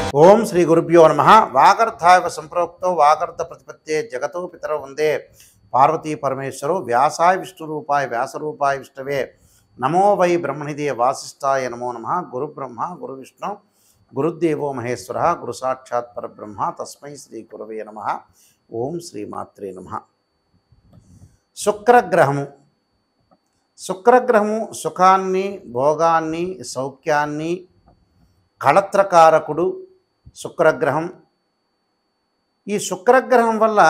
ఓం శ్రీ గురుభ్యో నమ. వాగర్ధాయ సంప్రోక్తో వాగర్ధ ప్రతిపత్తే జగతో పితరౌ వందే పార్వతీ పరమేశ్వరో వ్యాసాయ విష్ణురూపాయ వ్యాసరూపాయ విష్ణవే నమో వై బ్రహ్మణిదే వాసిష్ఠాయ నమో నమ. గురు బ్రహ్మ గురు విష్ణు గురుదేవో మహేశ్వర గురు సాక్షాత్ పరబ్రహ్మ తస్మై శ్రీ గురవే నమ. ఓం శ్రీమాత్రే నమ. శుక్రగ్రహము సుఖాన్ని భోగాన్ని సౌఖ్యాన్ని కళత్రకారకుడు శుక్రగ్రహం. ఈ శుక్రగ్రహం వల్ల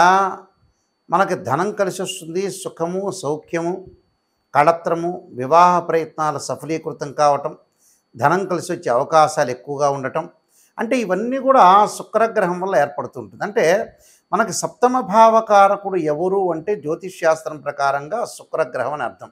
మనకి ధనం కలిసి వస్తుంది, సుఖము సౌఖ్యము కళత్రము వివాహ ప్రయత్నాలు సఫలీకృతం కావటం, ధనం కలిసి వచ్చే అవకాశాలు ఎక్కువగా ఉండటం, అంటే ఇవన్నీ కూడా శుక్రగ్రహం వల్ల ఏర్పడుతుంటుంది. అంటే మనకి సప్తమ భావకారకుడు ఎవరు అంటే జ్యోతిష్శాస్త్రం ప్రకారంగా శుక్రగ్రహం అని అర్థం.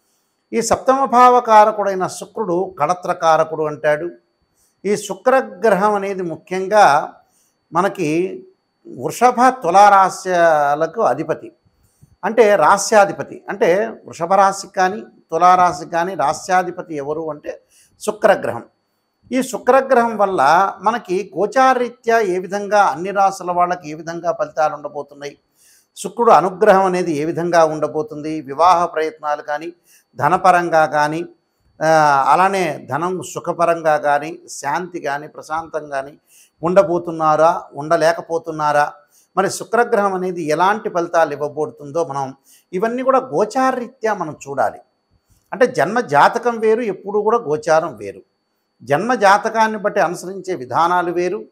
ఈ సప్తమ భావకారకుడైన శుక్రుడు కళత్రకారకుడు అంటాడు. ఈ శుక్రగ్రహం అనేది ముఖ్యంగా మనకి వృషభ తులారాశ్యాలకు అధిపతి, అంటే రాస్యాధిపతి. అంటే వృషభ రాశికి కానీ తులారాశికి కానీ రాస్యాధిపతి ఎవరు అంటే శుక్రగ్రహం. ఈ శుక్రగ్రహం వల్ల మనకి గోచారరీత్యా ఏ విధంగా అన్ని రాశుల వాళ్ళకి ఏ విధంగా ఫలితాలు ఉండబోతున్నాయి, శుక్రుడు అనుగ్రహం అనేది ఏ విధంగా ఉండబోతుంది, వివాహ ప్రయత్నాలు కానీ ధనపరంగా కానీ అలానే ధనం సుఖపరంగా కానీ శాంతి కానీ ప్రశాంతం కానీ ఉండబోతున్నారా ఉండలేకపోతున్నారా, మరి శుక్రగ్రహం అనేది ఎలాంటి ఫలితాలు ఇవ్వబోతుందో మనం ఇవన్నీ కూడా గోచారరీత్యా మనం చూడాలి. అంటే జన్మ జాతకం వేరు, ఎప్పుడు కూడా గోచారం వేరు. జన్మ జాతకాన్ని బట్టి అనుసరించే విధానాలు వేరు.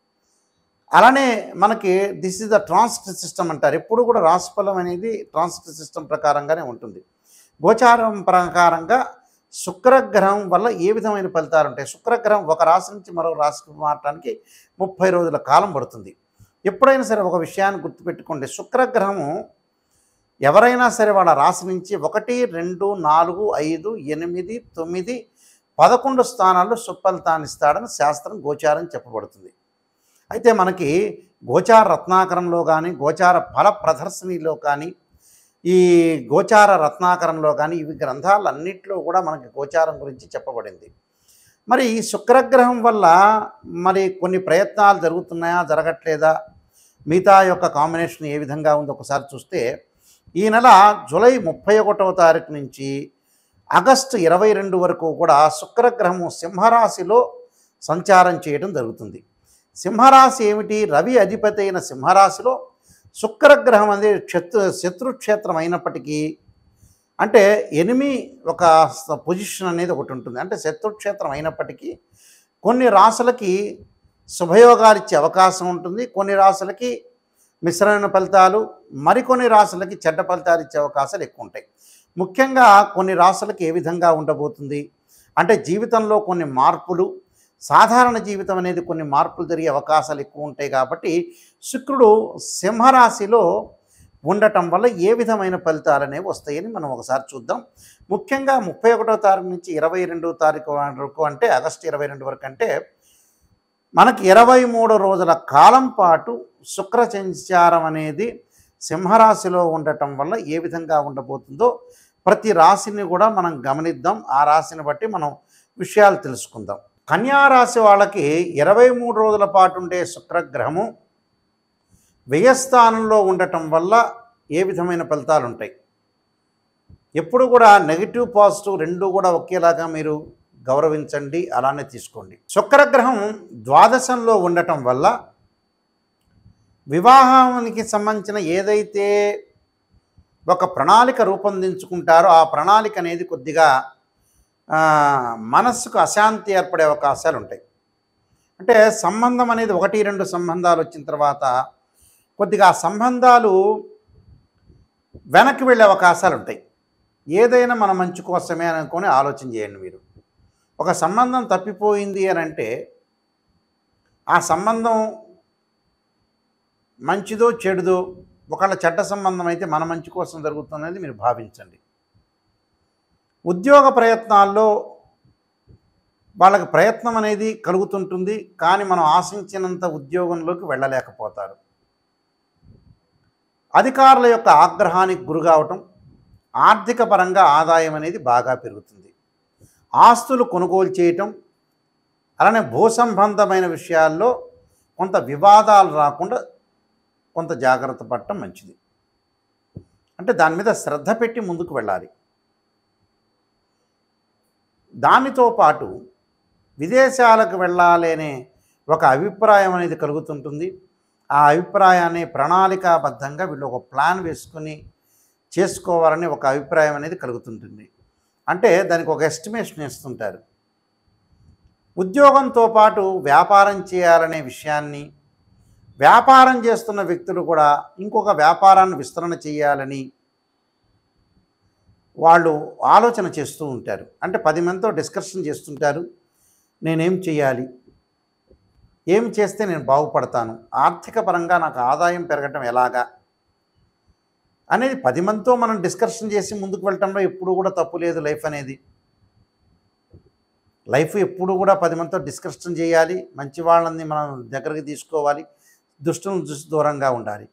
అలానే మనకి this is the transit system అంటారు. ఎప్పుడు కూడా రాశిఫలం అనేది ట్రాన్సిట్ సిస్టమ్ ప్రకారంగానే ఉంటుంది. గోచారం ప్రకారంగా శుక్రగ్రహం వల్ల ఏ విధమైన ఫలితాలు ఉంటాయి. శుక్రగ్రహం ఒక రాశి నుంచి మరో రాశికి మారటానికి 30 రోజుల కాలం పడుతుంది. ఎప్పుడైనా సరే ఒక విషయాన్ని గుర్తుపెట్టుకోండి, శుక్రగ్రహము ఎవరైనా సరే వాళ్ళ రాశి నుంచి 1, 2, 4, 5, 8, 9, 11 స్థానాల్లో సుఫలితాన్ని ఇస్తాడని శాస్త్రం గోచారం చెప్పబడుతుంది. అయితే మనకి గోచార రత్నాకరంలో కానీ గోచార ఫల ప్రదర్శనలో కానీ ఈ గోచార రత్నాకరంలో కానీ ఇవి గ్రంథాలన్నింటిలో కూడా మనకి గోచారం గురించి చెప్పబడింది. మరి ఈ శుక్రగ్రహం వల్ల మరి కొన్ని ప్రయత్నాలు జరుగుతున్నాయా జరగట్లేదా, మిగతా యొక్క కాంబినేషన్ ఏ విధంగా ఉందో ఒకసారి చూస్తే ఈ నెల జూలై 31వ తారీఖు నుంచి ఆగస్టు 22 వరకు కూడా శుక్రగ్రహము సింహరాశిలో సంచారం చేయడం జరుగుతుంది. సింహరాశి ఏమిటి? రవి అధిపతి అయిన సింహరాశిలో శుక్రగ్రహం అనేది శత్రుక్షేత్రం అయినప్పటికీ, అంటే ఎనిమి ఒక పొజిషన్ అనేది ఒకటి ఉంటుంది. అంటే శత్రుక్షేత్రం అయినప్పటికీ కొన్ని రాశులకి శుభయోగాలు ఇచ్చే అవకాశం ఉంటుంది, కొన్ని రాశులకి మిశ్రమైన ఫలితాలు, మరికొన్ని రాశులకి చెడ్డ ఫలితాలు ఇచ్చే అవకాశాలు ఎక్కువ ఉంటాయి. ముఖ్యంగా కొన్ని రాశులకి ఏ విధంగా ఉండబోతుంది అంటే జీవితంలో కొన్ని మార్పులు, సాధారణ జీవితం అనేది కొన్ని మార్పులు జరిగే అవకాశాలు ఎక్కువ ఉంటాయి. కాబట్టి శుక్రుడు సింహరాశిలో ఉండటం వల్ల ఏ విధమైన ఫలితాలు అనేవి వస్తాయని మనం ఒకసారి చూద్దాం. ముఖ్యంగా 31వ తారీఖు నుంచి 22వ తారీఖు వరకు, అంటే ఆగస్టు 22 వరకు, అంటే మనకి 23 రోజుల కాలం పాటు శుక్ర సంచారం అనేది సింహరాశిలో ఉండటం వల్ల ఏ విధంగా ఉండబోతుందో ప్రతి రాశిని కూడా మనం గమనిద్దాం. ఆ రాశిని బట్టి మనం విషయాలు తెలుసుకుందాం. కన్యారాశి వాళ్ళకి 23 రోజుల పాటు ఉండే శుక్రగ్రహము వ్యయస్థానంలో ఉండటం వల్ల ఏ విధమైన ఫలితాలు ఉంటాయి. ఎప్పుడు కూడా నెగిటివ్ పాజిటివ్ రెండు కూడా ఒకేలాగా మీరు గౌరవించండి, అలానే తీసుకోండి. శుక్రగ్రహం ద్వాదశంలో ఉండటం వల్ల వివాహానికి సంబంధించిన ఏదైతే ఒక ప్రణాళిక రూపొందించుకుంటారో ఆ ప్రణాళిక అనేది కొద్దిగా మనస్సుకు అశాంతి ఏర్పడే అవకాశాలు ఉంటాయి. అంటే సంబంధం అనేది 1, 2 సంబంధాలు వచ్చిన తర్వాత కొద్దిగా ఆ సంబంధాలు వెనక్కి వెళ్ళే అవకాశాలు ఉంటాయి. ఏదైనా మన మంచి కోసమే అనుకొని ఆలోచన చేయండి. మీరు ఒక సంబంధం తప్పిపోయింది అని అంటే ఆ సంబంధం మంచిదో చెడుదో, ఒకళ్ళ చెడ్డ సంబంధం అయితే మన మంచి కోసం జరుగుతున్నది మీరు భావించండి. ఉద్యోగ ప్రయత్నాల్లో వాళ్ళకి ప్రయత్నం అనేది కలుగుతుంటుంది, కానీ మనం ఆశించినంత ఉద్యోగంలోకి వెళ్ళలేకపోతారు. అధికారుల యొక్క ఆగ్రహానికి గురి కావటం, ఆర్థిక పరంగా ఆదాయం అనేది బాగా పెరుగుతుంది. ఆస్తులు కొనుగోలు చేయటం, అలానే భూ సంబంధమైన విషయాల్లో కొంత వివాదాలు రాకుండా కొంత జాగ్రత్త పడటం మంచిది. అంటే దాని మీద శ్రద్ధ పెట్టి ముందుకు వెళ్ళాలి. దానితో పాటు విదేశాలకు వెళ్ళాలి అనే ఒక అభిప్రాయం అనేది కలుగుతుంటుంది. ఆ అభిప్రాయాన్ని ప్రణాళికాబద్ధంగా వీళ్ళు ఒక ప్లాన్ వేసుకుని చేసుకోవాలని ఒక అభిప్రాయం అనేది కలుగుతుంటుంది. అంటే దానికి ఒక ఎస్టిమేషన్ ఇస్తుంటారు. ఉద్యోగంతో పాటు వ్యాపారం చేయాలనే విషయాన్ని, వ్యాపారం చేస్తున్న వ్యక్తులు కూడా ఇంకొక వ్యాపారాన్ని విస్తరణ చేయాలని వాళ్ళు ఆలోచన చేస్తూ ఉంటారు. అంటే 10 మందితో డిస్కషన్ చేస్తుంటారు. నేనేం చేయాలి, ఏం చేస్తే నేను బాగుపడతాను, ఆర్థిక పరంగా నాకు ఆదాయం పెరగటం ఎలాగా అనేది 10 మందితో మనం డిస్కషన్ చేసి ముందుకు వెళ్ళటంలో ఎప్పుడు కూడా తప్పు లేదు. లైఫ్ ఎప్పుడు కూడా 10 మందితో డిస్కషన్ చేయాలి. మంచి వాళ్ళని మనం దగ్గరికి తీసుకోవాలి, దుష్టులను చూసి దూరంగా ఉండాలి.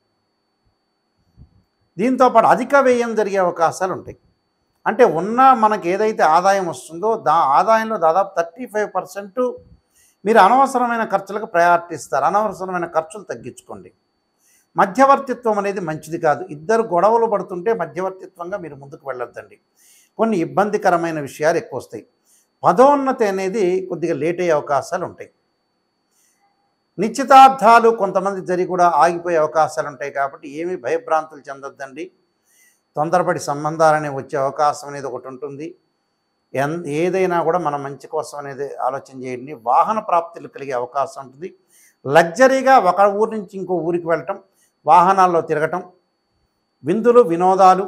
దీంతోపాటు అధిక వ్యయం జరిగే అవకాశాలు ఉంటాయి. అంటే మనకి ఏదైతే ఆదాయం వస్తుందో ఆదాయంలో దాదాపు 35% మీరు అనవసరమైన ఖర్చులకు ప్రయారిటీ ఇస్తారు. అనవసరమైన ఖర్చులు తగ్గించుకోండి. మధ్యవర్తిత్వం అనేది మంచిది కాదు. ఇద్దరు గొడవలు పడుతుంటే మధ్యవర్తిత్వంగా మీరు ముందుకు వెళ్ళొద్దండి. కొన్ని ఇబ్బందికరమైన విషయాలు ఎక్కువ వస్తాయి. పదోన్నతి అనేది కొద్దిగా లేట్ అయ్యే అవకాశాలు ఉంటాయి. నిశ్చితార్థాలు కొంతమంది జరిగి కూడా ఆగిపోయే అవకాశాలు ఉంటాయి. కాబట్టి ఏమీ భయభ్రాంతులు చెందొద్దండి. తొందరపడి సంబంధాలనే వచ్చే అవకాశం అనేది ఒకటి ఉంటుంది. ఏదైనా కూడా మన మంచి కోసం అనేది ఆలోచన చేయండి. వాహన ప్రాప్తులు కలిగే అవకాశం ఉంటుంది. లగ్జరీగా ఒక ఊరి నుంచి ఇంకో ఊరికి వెళ్ళటం, వాహనాల్లో తిరగటం, విందులు వినోదాలు,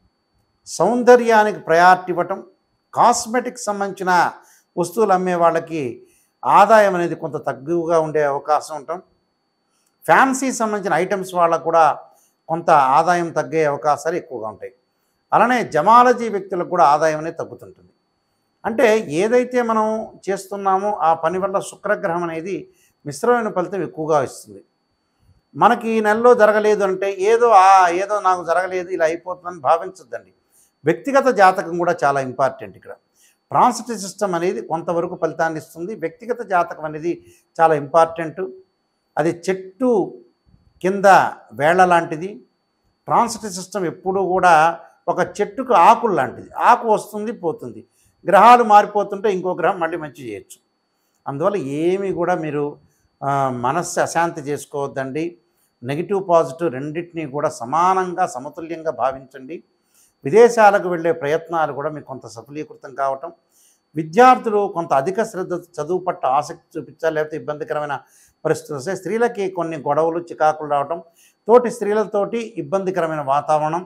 సౌందర్యానికి ప్రయారిటీ ఇవ్వటం, కాస్మెటిక్స్ సంబంధించిన వస్తువులు అమ్మే వాళ్ళకి ఆదాయం అనేది కొంత తక్కువగా ఉండే అవకాశం ఉంటాం. ఫ్యాన్సీ సంబంధించిన ఐటమ్స్ వాళ్ళకు కూడా కొంత ఆదాయం తగ్గే అవకాశాలు ఎక్కువగా ఉంటాయి. అలానే జమాలజీ వ్యక్తులకు కూడా ఆదాయం అనేది తగ్గుతుంటుంది. అంటే ఏదైతే మనం చేస్తున్నామో ఆ పని వల్ల శుక్రగ్రహం అనేది మిశ్రమైన ఫలితం ఎక్కువగా ఇస్తుంది. మనకి ఈ నెలలో జరగలేదు అంటే ఏదో నాకు జరగలేదు ఇలా అయిపోతుందని భావించొద్దండి. వ్యక్తిగత జాతకం కూడా చాలా ఇంపార్టెంట్. ఇక్కడ ట్రాన్సిట్ సిస్టమ్ అనేది కొంతవరకు ఫలితాన్ని ఇస్తుంది. వ్యక్తిగత జాతకం అనేది చాలా ఇంపార్టెంట్. అది చెట్టు కింద వేళ్ల లాంటిది. ట్రాన్సిట్ సిస్టమ్ ఎప్పుడూ కూడా ఒక చెట్టుకు ఆకులు లాంటిది. ఆకు వస్తుంది పోతుంది, గ్రహాలు మారిపోతుంటే ఇంకో గ్రహం మళ్ళీ మంచి చేయొచ్చు. అందువల్ల ఏమీ కూడా మీరు మనస్సు అశాంతి చేసుకోవద్దండి. నెగిటివ్ పాజిటివ్ రెండింటినీ కూడా సమానంగా సమతుల్యంగా భావించండి. విదేశాలకు వెళ్ళే ప్రయత్నాలు కూడా మీకు కొంత సఫలీకృతం కావటం, విద్యార్థులు కొంత అధిక శ్రద్ధ చదువు పట్ల ఆసక్తి చూపించాలి. లేకపోతే ఇబ్బందికరమైన పరిస్థితులు వస్తాయి. స్త్రీలకి కొన్ని గొడవలు చికాకులు రావటం, తోటి స్త్రీలతోటి ఇబ్బందికరమైన వాతావరణం,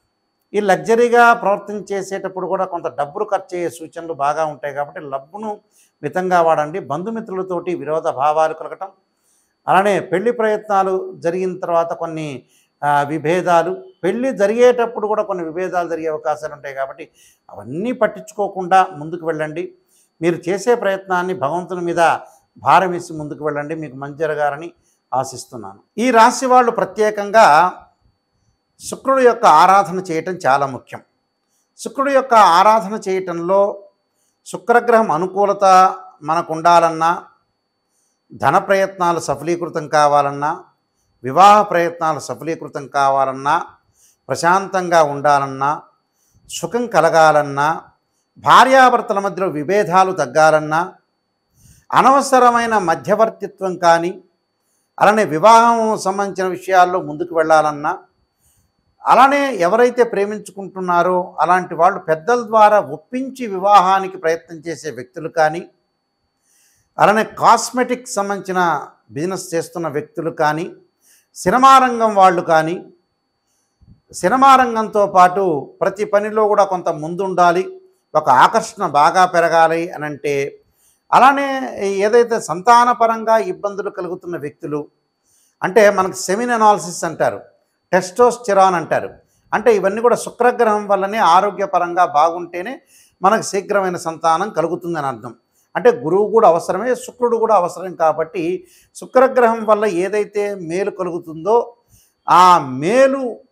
ఈ లగ్జరీగా ప్రవర్తించేసేటప్పుడు కూడా కొంత డబ్బులు ఖర్చు అయ్యే సూచనలు బాగా ఉంటాయి. కాబట్టి డబ్బును మితంగా వాడండి. బంధుమిత్రులతోటి విరోధ భావాలు కలగటం, అలానే పెళ్లి ప్రయత్నాలు జరిగిన తర్వాత కొన్ని విభేదాలు, పెళ్ళి జరిగేటప్పుడు కూడా కొన్ని విభేదాలు జరిగే అవకాశాలు ఉంటాయి. కాబట్టి అవన్నీ పట్టించుకోకుండా ముందుకు వెళ్ళండి. మీరు చేసే ప్రయత్నాన్ని భగవంతుని మీద భారం వేసి ముందుకు వెళ్ళండి. మీకు మంచి జరగాలని ఆశిస్తున్నాను. ఈ రాశి వాళ్ళు ప్రత్యేకంగా శుక్రుడు యొక్క ఆరాధన చేయటం చాలా ముఖ్యం. శుక్రుడు యొక్క ఆరాధన చేయటంలో శుక్రగ్రహం అనుకూలత మనకు ఉండాలన్నా, ధన ప్రయత్నాలు సఫలీకృతం కావాలన్నా, వివాహ ప్రయత్నాలు సఫలీకృతం కావాలన్నా, ప్రశాంతంగా ఉండాలన్నా, సుఖం కలగాలన్నా, భార్యాభర్తల మధ్యలో విభేదాలు తగ్గాలన్నా, అనవసరమైన మధ్యవర్తిత్వం కానీ, అలానే వివాహం సంబంధించిన విషయాల్లో ముందుకు వెళ్ళాలన్నా, అలానే ఎవరైతే ప్రేమించుకుంటున్నారో అలాంటి వాళ్ళు పెద్దల ద్వారా ఒప్పించి వివాహానికి ప్రయత్నం చేసే వ్యక్తులు కానీ, అలానే కాస్మెటిక్స్ సంబంధించిన బిజినెస్ చేస్తున్న వ్యక్తులు కానీ, సినిమా రంగం వాళ్ళు కానీ, సినిమా రంగంతో పాటు ప్రతి పనిలో కూడా కొంత ముందుండాలి, ఒక ఆకర్షణ బాగా పెరగాలి అని అంటే, అలానే ఏదైతే సంతానపరంగా ఇబ్బందులు కలుగుతున్న వ్యక్తులు, అంటే మనకు సెమిన్ అనాలిసిస్ అంటారు, టెస్టోస్టెరాన్ అంటారు. అంటే ఇవన్నీ కూడా శుక్రగ్రహం వల్లనే ఆరోగ్యపరంగా బాగుంటేనే మనకు శీఘ్రమైన సంతానం కలుగుతుందని అర్థం. అంటే గురువు కూడా అవసరమే, శుక్రుడు కూడా అవసరం. కాబట్టి శుక్రగ్రహం వల్ల ఏదైతే మేలు కలుగుతుందో ఆ మేలు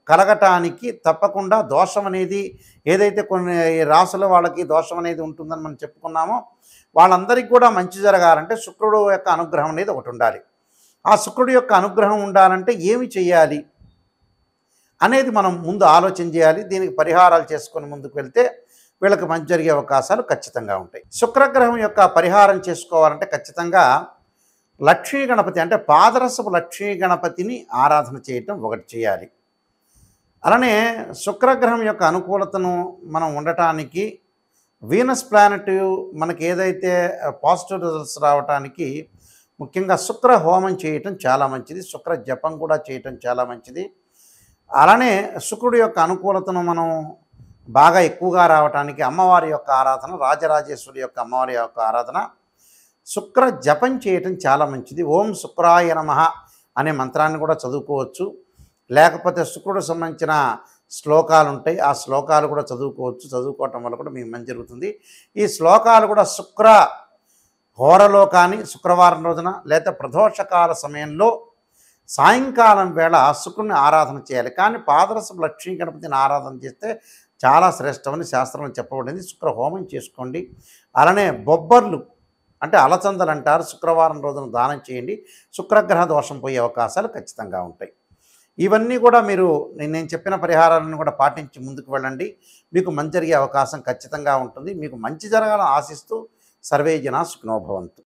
కలగటానికి తప్పకుండా దోషం అనేది ఏదైతే కొన్ని రాసుల వాళ్ళకి దోషం అనేది ఉంటుందని మనం చెప్పుకున్నామో వాళ్ళందరికీ కూడా మంచి జరగాలంటే శుక్రుడు యొక్క అనుగ్రహం అనేది ఒకటి ఉండాలి. ఆ శుక్రుడి యొక్క అనుగ్రహం ఉండాలంటే ఏమి చేయాలి అనేది మనం ముందు ఆలోచన చేయాలి. దీనికి పరిహారాలు చేసుకొని ముందుకు వెళ్తే వీళ్ళకి మంచి జరిగే అవకాశాలు ఖచ్చితంగా ఉంటాయి. శుక్రగ్రహం యొక్క పరిహారం చేసుకోవాలంటే ఖచ్చితంగా లక్ష్మీ గణపతి అంటే పాదరసపు లక్ష్మీ గణపతిని ఆరాధన చేయటం ఒకటి చేయాలి. అలానే శుక్రగ్రహం యొక్క అనుకూలతను మనం ఉండటానికి వీనస్ ప్లానెట్ మనకి ఏదైతే పాజిటివ్ రిజల్ట్స్ రావడానికి ముఖ్యంగా శుక్ర హోమం చేయటం చాలా మంచిది. శుక్ర జపం కూడా చేయటం చాలా మంచిది. అలానే శుక్రుడి యొక్క అనుకూలతను మనం బాగా ఎక్కువగా రావటానికి అమ్మవారి యొక్క ఆరాధన, రాజరాజేశ్వరి యొక్క అమ్మవారి యొక్క ఆరాధన, శుక్ర జపం చేయటం చాలా మంచిది. ఓం శుక్రాయ నమః అనే మంత్రాన్ని కూడా చదువుకోవచ్చు. లేకపోతే శుక్రుడికి సంబంధించిన శ్లోకాలు ఉంటాయి, ఆ శ్లోకాలు కూడా చదువుకోవచ్చు. చదువుకోవటం వల్ల కూడా మీకు మంచి జరుగుతుంది. ఈ శ్లోకాలు కూడా శుక్ర హోరలో కానీ శుక్రవారం రోజున లేదా ప్రదోషకాల సమయంలో సాయంకాలం వేళ శుక్రుని ఆరాధన చేయాలి. కానీ పాదరసపు లక్ష్మీ గణపతిని ఆరాధన చేస్తే చాలా శ్రేష్టమని శాస్త్రంలో చెప్పబడింది. శుక్ర హోమం చేసుకోండి. అలానే బొబ్బర్లు అంటే అలచందలు అంటారు, శుక్రవారం రోజున దానం చేయండి. శుక్రగ్రహ దోషం పోయే అవకాశాలు ఖచ్చితంగా ఉంటాయి. ఇవన్నీ కూడా మీరు నేను చెప్పిన పరిహారాలను కూడా పాటించి ముందుకు వెళ్ళండి. మీకు మంచి జరిగే అవకాశం ఖచ్చితంగా ఉంటుంది. మీకు మంచి జరగాలని ఆశిస్తూ సర్వే జనా సుఖినో భవంతు.